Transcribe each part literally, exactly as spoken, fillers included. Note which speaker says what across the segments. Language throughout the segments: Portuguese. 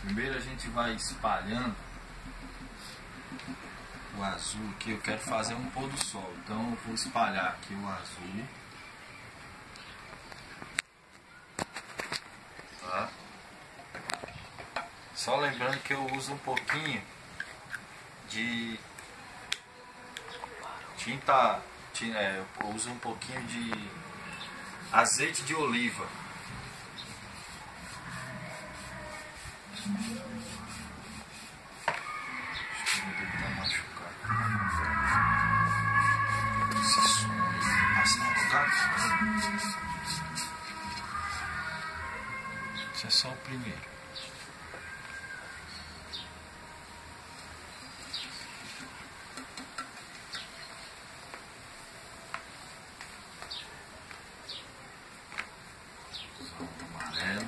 Speaker 1: Primeiro a gente vai espalhando o azul aqui. Eu quero fazer um pôr do sol, então eu vou espalhar aqui o azul. Tá? Só lembrando que eu uso um pouquinho de tinta, é, eu uso um pouquinho de azeite de oliva. Esse é só o primeiro. Amarelo.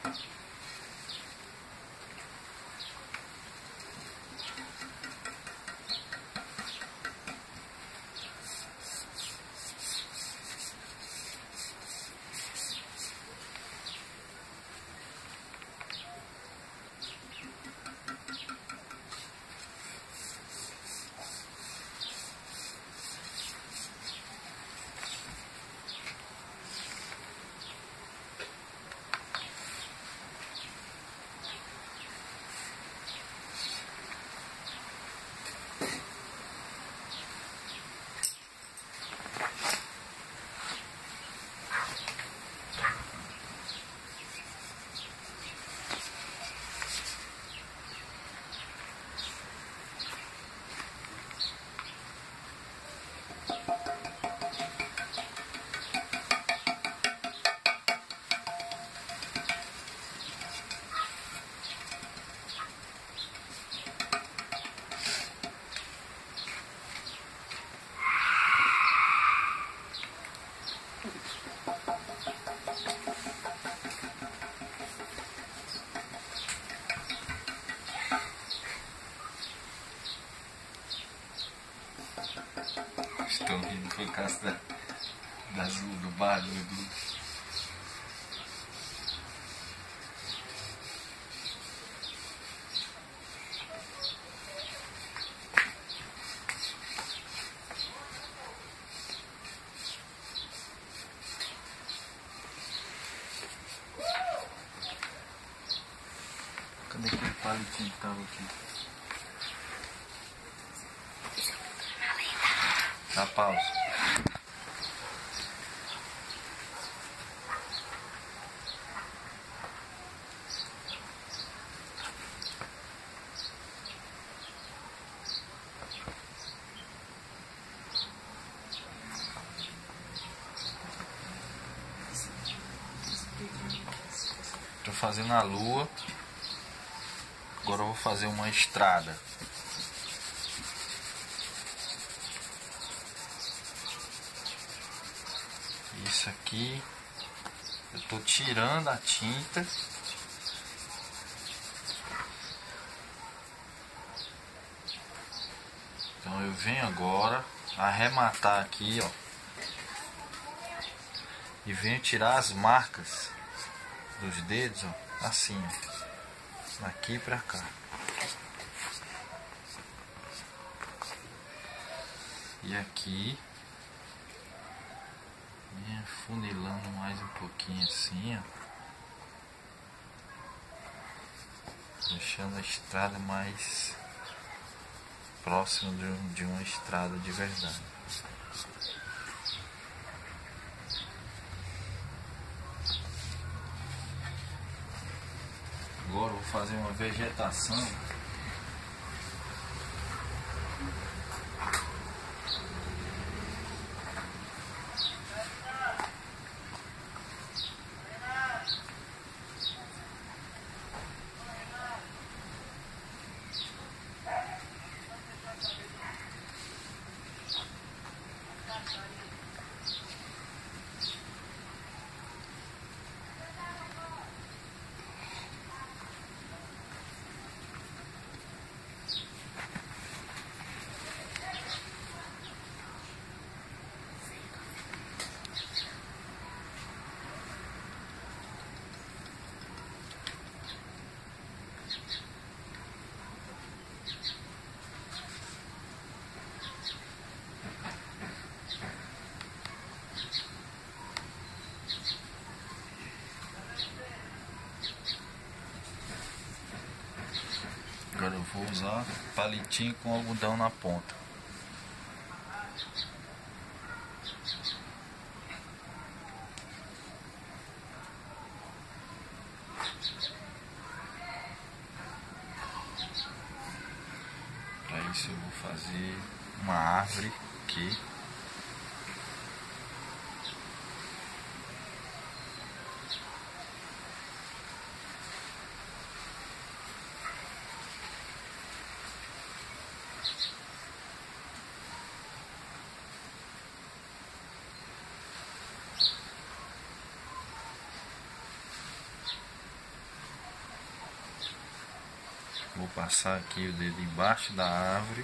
Speaker 1: Estão rindo por causa da, das, do barulho do... Cadê aquele palitinho que estava aqui? Dá pausa. Estou fazendo a lua. Agora eu vou fazer uma estrada. Isso aqui, eu estou tirando a tinta. Então eu venho agora arrematar aqui, ó, e venho tirar as marcas dos dedos, ó, assim, ó, daqui pra cá. E aqui, funilando mais um pouquinho assim, ó, deixando a estrada mais próxima de, um, de uma estrada de verdade. Agora eu vou fazer uma vegetação. Agora eu vou usar palitinho com algodão na ponta. Para isso eu vou fazer uma árvore aqui. Vou passar aqui o dedo embaixo da árvore.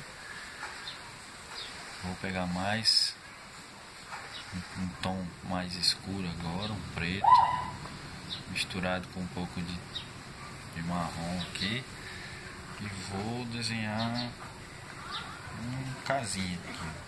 Speaker 1: Vou pegar mais um tom mais escuro agora, um preto, misturado com um pouco de, de marrom aqui. E vou desenhar um casinha aqui.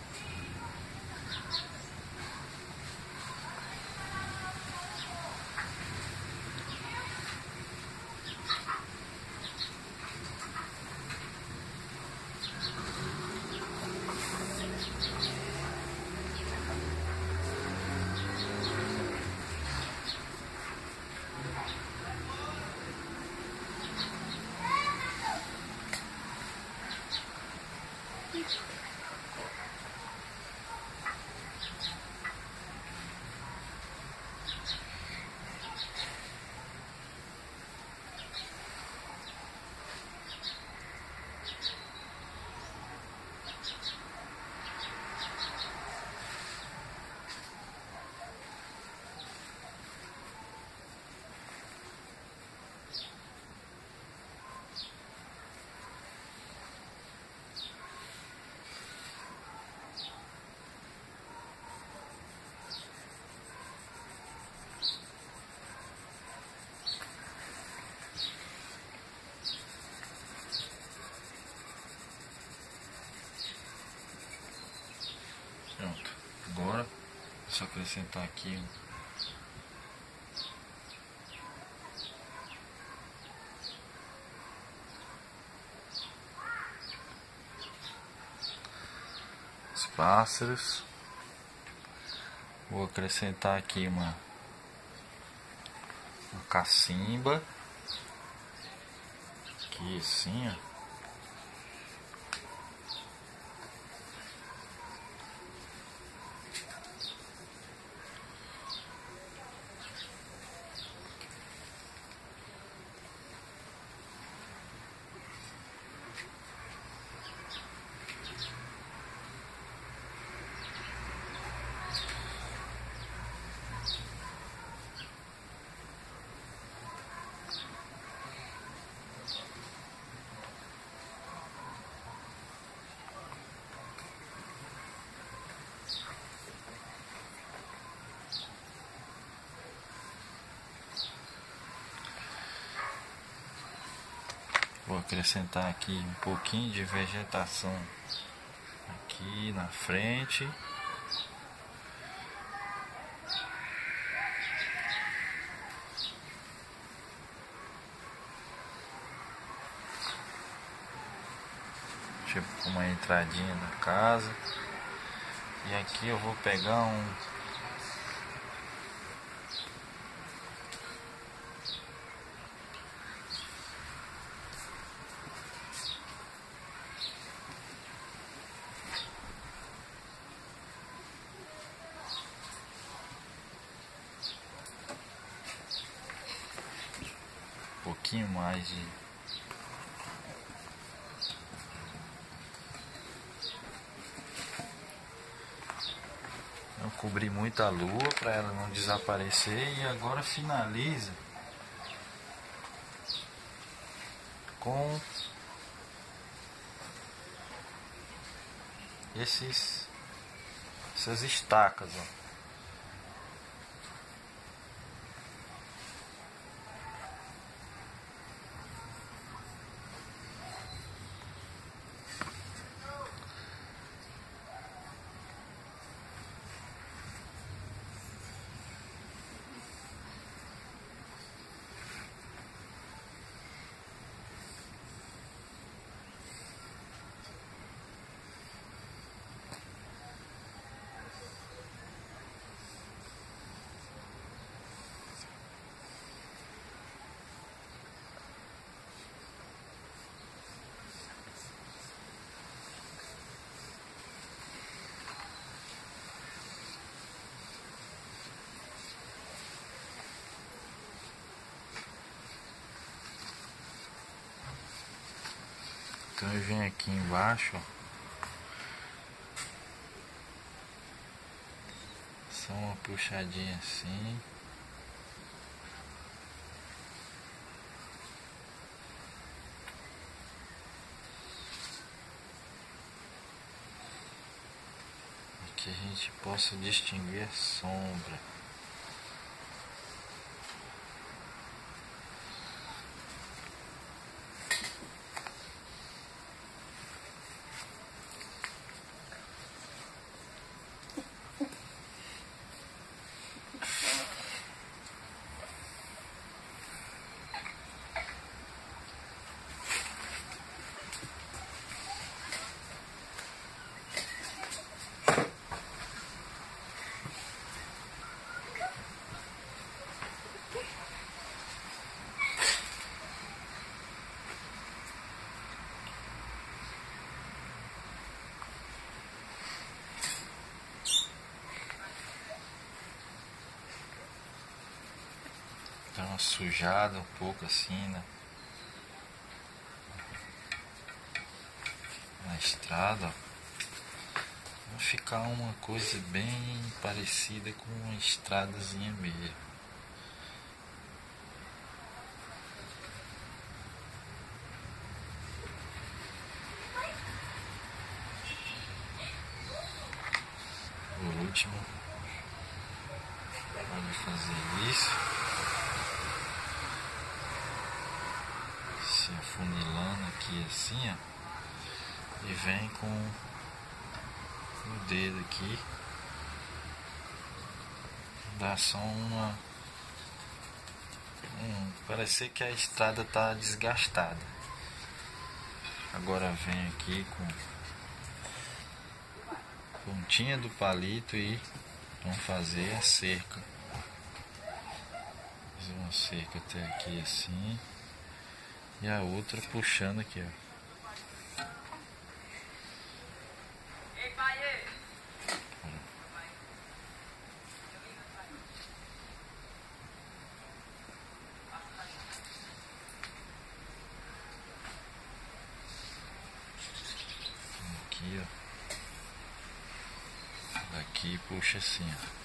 Speaker 1: Pronto, agora é só acrescentar aqui os pássaros. Vou acrescentar aqui uma, uma cacimba aqui assim, ó. Vou acrescentar aqui um pouquinho de vegetação aqui na frente. Tipo uma entradinha da casa. E aqui eu vou pegar um pouquinho mais de não cobrir muito a lua para ela não desaparecer. E agora finaliza com esses essas estacas, ó. Então eu venho aqui embaixo, ó. Só uma puxadinha assim. Que a gente possa distinguir a sombra. Dá uma sujada um pouco assim, né? Na estrada, ó. Vai ficar uma coisa bem parecida com uma estradazinha mesmo. Por último, pode fazer isso. Se afunilando aqui assim, ó. E vem com o dedo aqui. Dá só uma... Hum, parece que a estrada tá desgastada. Agora vem aqui com a pontinha do palito e vamos fazer a cerca. Fazer uma cerca até aqui assim. E a outra puxando aqui, ó. Aqui, ó. Daqui puxa assim, ó.